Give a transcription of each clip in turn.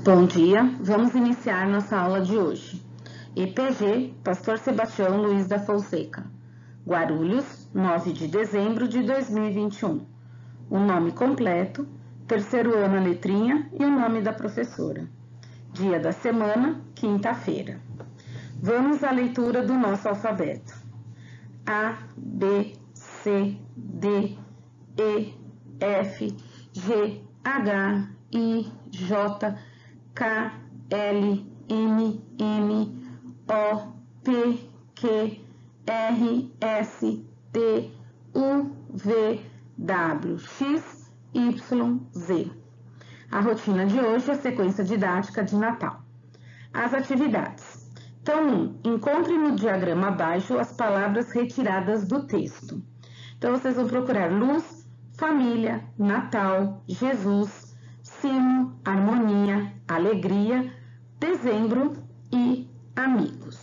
Bom dia, vamos iniciar nossa aula de hoje. EPG, Pastor Sebastião Luiz da Fonseca, Guarulhos, 9 de dezembro de 2021. O nome completo, terceiro ano a letrinha e o nome da professora. Dia da semana, quinta-feira. Vamos à leitura do nosso alfabeto. A, B, C, D, E, F, G, H, I, J, K, L, M, N, O, P, Q, R, S, T, U, V, W, X, Y, Z. A rotina de hoje é a sequência didática de Natal. As atividades. Então, encontre no diagrama abaixo as palavras retiradas do texto. Então, vocês vão procurar luz, família, Natal, Jesus, sino, harmonia, alegria, dezembro e amigos.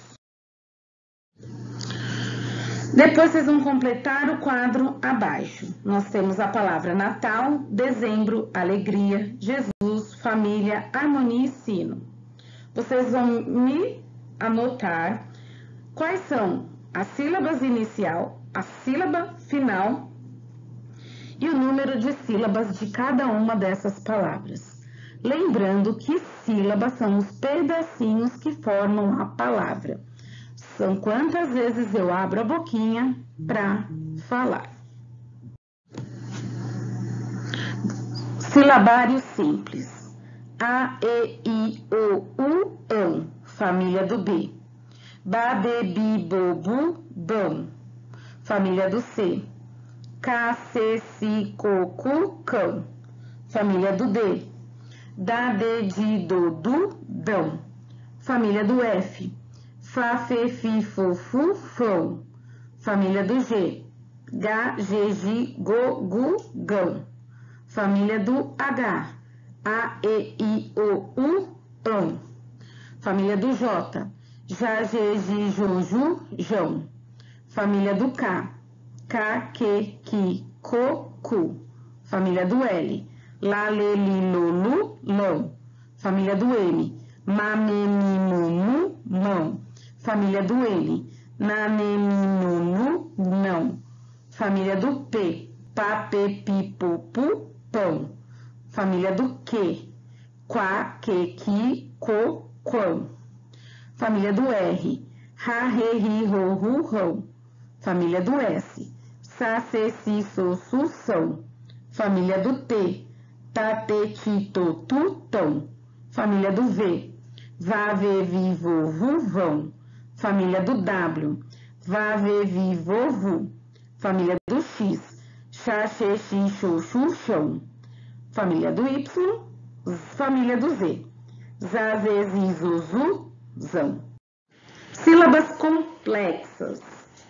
Depois vocês vão completar o quadro abaixo. Nós temos a palavra Natal, dezembro, alegria, Jesus, família, harmonia e sino. Vocês vão me anotar quais são as sílabas inicial, a sílaba final e o número de sílabas de cada uma dessas palavras. Lembrando que sílabas são os pedacinhos que formam a palavra. São quantas vezes eu abro a boquinha para falar. Silabário simples. A, E, I, O, U, ão. Família do B. Ba, be, bi, bo, bu, bão. Família do C. K, C, Si, Co, Cu, cão. Família do D. Da, de, di, do, du, dão. Família do F. Fá, Fê, Fi, Fo, Fu, fão. Família do G. Gá, G, Gi, Go, Gu, gão. Família do H. A, E, I, O, U, ão. Família do J. Já, G, Gi, Jo, Ju, jão. Família do K. K, Q, Ki, Co, Cu. Família do L. Lá, Lê, Li, Lo, Lu, lão. Família do M. Ma, Me, Mi, Mo, Mu, mão. Família do N. Na, Ne, Mi, No, Nu, não. Família do P. Pa, Pe, Pi, Po, Pu, pão. Família do Q. Qua, Que, Ki, Co, quão. Família do R. Ra, Re, Ri, Ro, Ru, rão. Família do S. Sa, Se, Si, So, Su, são. Família do T. Ta, Te, Ti, To, Tu, tão. Família do V. Va, Ve, Vi, Vo, Vu, vão. Família do W. Va, Ve, Vi, Vo, Vu. Família do X. Xa, Xe, Xi, Xo, Xu, chão. Família do Y. Família do Z. Za, Ze, Zi, Zo, Zu, zão. Sílabas complexas.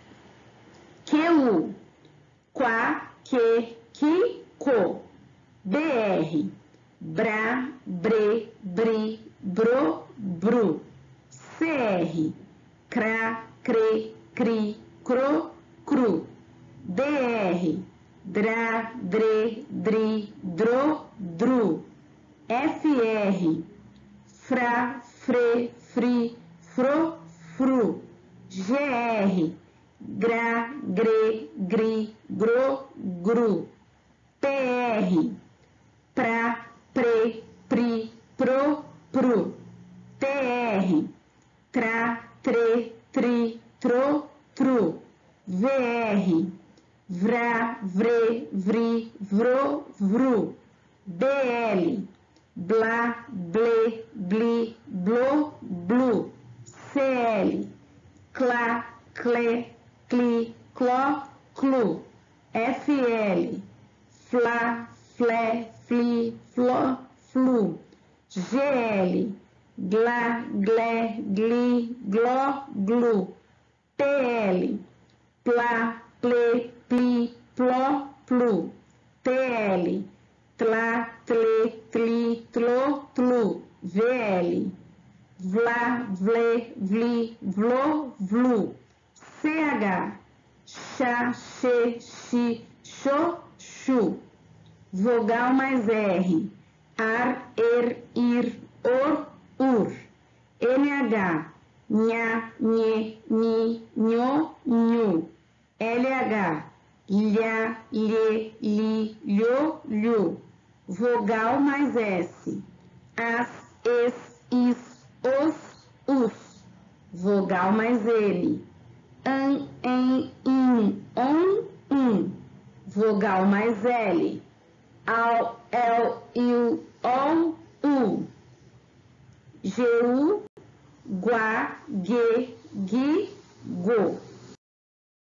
QU. Qua, Que, Ki, Co. BR. Bra, Bre, Bri, Bro, Bru. CR. Cra, Cre, Cri, Cro, Cru. DR. Dra, Dre, Dri, Dro, Dru. FR. Fra, Fre, Fri, Fro, Fru. GR. Gra, Gre, Gri, Gro, Gru. PR. Pra, Pre, Pri, Pro, Pru. TR. Tra, Tre, Tri, Tro, Tru. VR. Vra, Vre, Vri, Vro, Vru. BL. Blá, Ble, Bli, Blo, Blu. CL. Clá, Cle, Cli, Cló, Clu. FL. Flá, Flé, Fli, Fló, Flu. GL. Glá, Glé, Gli, Gló, Glu. PL. Plá, Ple, Pli, Pló, Plu. TL. Tlá, Tle, Tli, Tlo, Tlu. VL. Vlá, Vlê, Vli, Vlô, Vlu. CH. Chá, Xê, Xi, Xô, Chu. Vogal mais R. Ar, er, ir, ur. NH, nha, nhe, ni, nho, nhu. LH, lha, lhe, li, lho, lho. Vogal mais S. As, es, is, os, us. Vogal mais N. An, en, in, on, vogal mais L. Ao, el, il, ol, u. Gu, guá, gue, gui, go.